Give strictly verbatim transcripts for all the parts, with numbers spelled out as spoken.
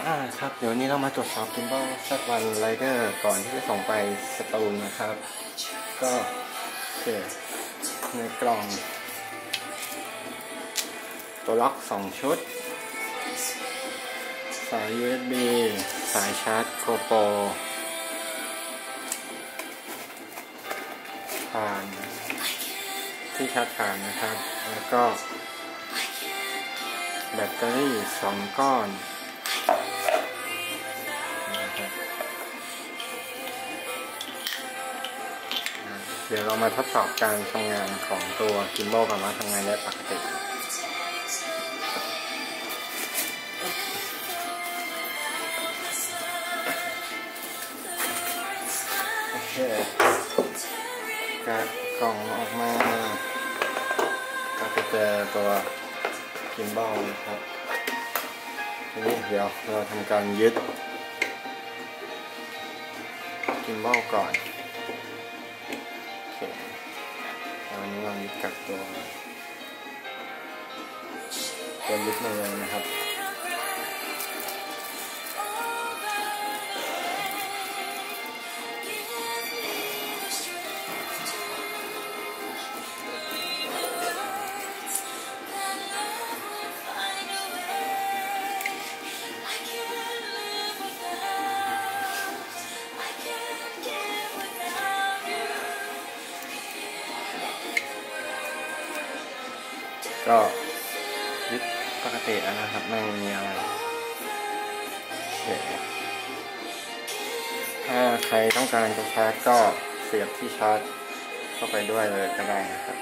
อ่าครับเดี๋ยวนี้เรามาตรวจสอบกิมบอลสักวันไรเดอร์ก่อนที่จะส่งไปสตูลนะครับก็เกิดในกล่องตัวล็อกสองชุดสาย ยู เอส บี สายชาร์จโกโปรผ่านที่ชาร์จผ่านนะครับแล้วก็แบตเตอรี่สองก้อนเดี๋ยวเรามาทดสอบการทำงานของตัวกิมบอลกันว่าทำงานได้ปกติโอเคกะกล่องออกมาก็จะเจอตัวกิมบอลนะครับทีนี้เดี๋ยวเราทำการยึดกิมบอลก่อนวันนี้วางยึดกับตัวตัวยึดมาเลยนะครับก็ยึดปกติแล้วนะครับไม่มีอะไรถ้าใครต้องการจะชาร์จก็เสียบที่ชาร์จเข้าไปด้วยเลยก็ได้นะครับ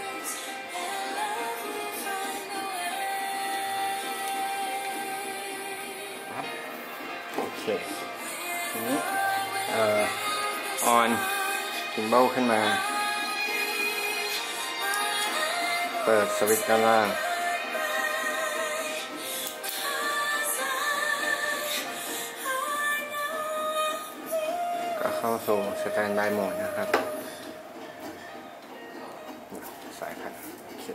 โอเคทีนี้เอ่อออนกิมบอลขึ้นมาเปิดสวิตช์ด้านล่างก็เข้าสู่สแตนด์บายโหมดนะครับสายพันธุ์โอเค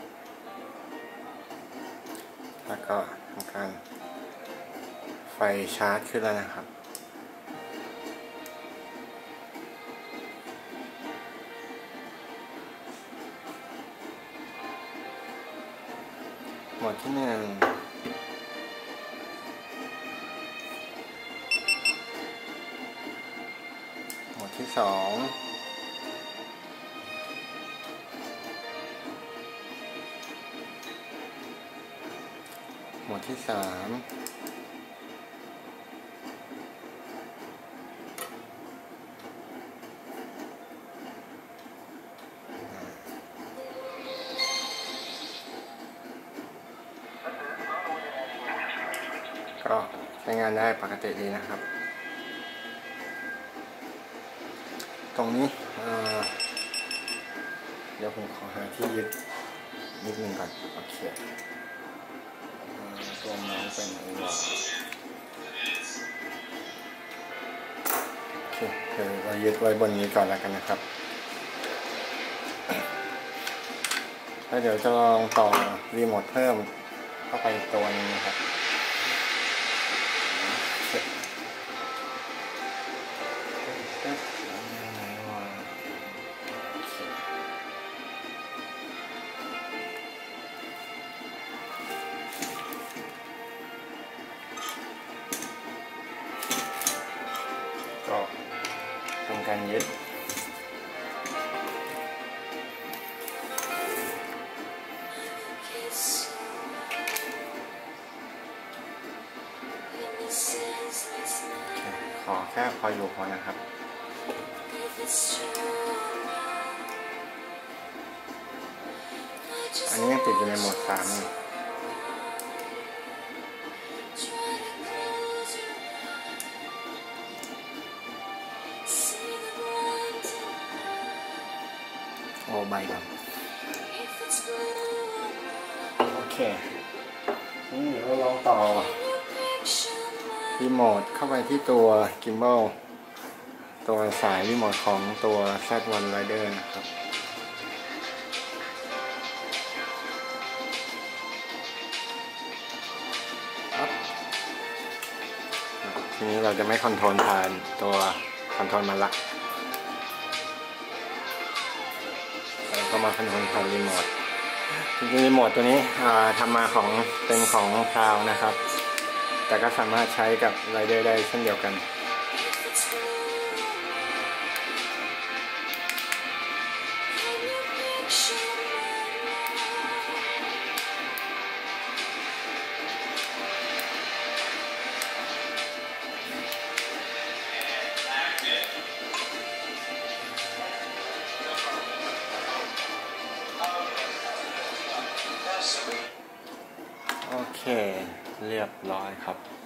แล้วก็ทำการไฟชาร์จขึ้นแล้วนะครับโหมดที่หนึ่งโหมดที่สองโหมดที่สามก็ใช้งานได้ปกติดีนะครับตรงนี้เเดี๋ยวผมขอหาที่ยึดนิดนึงก่อนโอเคตัวเมาส์เป็นอะไรวะโอเคเดี๋ยวเรายึดไว้บนนี้ก่อนแล้วกันนะครับแล้วเดี๋ยวจะลองต่อรีโมทเพิ่มเข้าไปตัวนึงนะครับก็ทำการยึดขอแค่พออยู่พอนะครับอันนี้ยังติดอยู่ในโหมดสามนี่โอ้ใบดำโอเคนี่เราลองต่อรีโมทเข้าไปที่ตัวกิมบอลตัวสายรีโมทของตัว แซด วัน Rider นะครับทีนี้เราจะไม่คอนโทรลผ่านตัวคอนโทรลมันละเราก็มาคอนโทรลผ่านรีโมทจริงๆรีโมทตัวนี้ทำมาของเป็นของคลาวนะครับแต่ก็สามารถใช้กับไรเดอร์ได้เช่นเดียวกันโอเคเรียบร้อยครับ